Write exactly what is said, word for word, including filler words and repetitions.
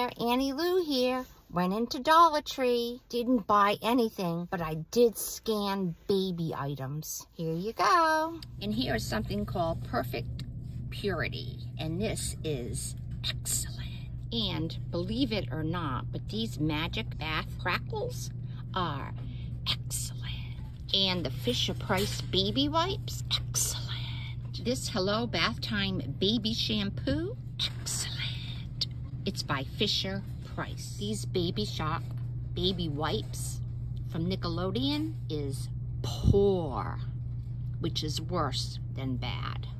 there, Annie Lou here. Went into Dollar Tree, didn't buy anything, but I did scan baby items. Here you go. And here's something called Perfect Purity, and this is excellent. And believe it or not, but these Magic Bath Crackles are excellent. And the Fisher-Price baby wipes, excellent. This Hello Bath Time baby shampoo, excellent. It's by Fisher-Price. These Baby Shock baby wipes from Nickelodeon is poor, which is worse than bad.